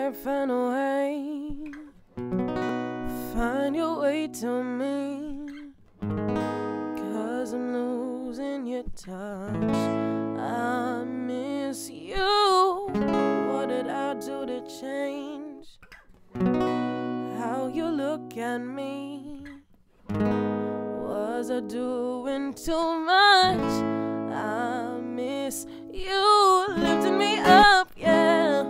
can't find a way. Find your way to me, 'cause I'm losing your touch. I miss you. What did I do to change how you look at me? Was I doing too much? I miss you lifting me up, yeah.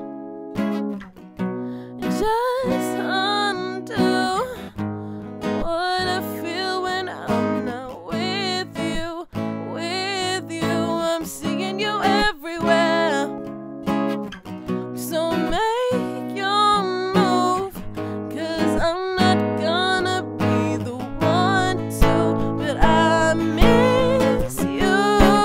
Just undo what I feel when I'm not with you. With you, I'm seeing you everywhere. So make your move, 'cause I'm not gonna be the one to. But I miss you.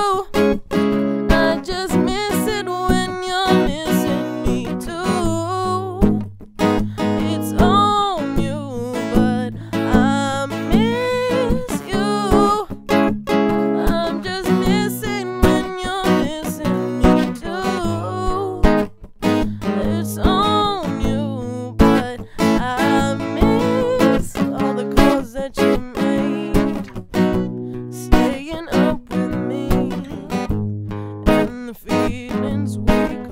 I just miss it when you're missing me too. It's on you, but I miss you. I'm just missing when you're missing me too. It's on you, but I miss all the calls that you made, staying up with me, and the feelings we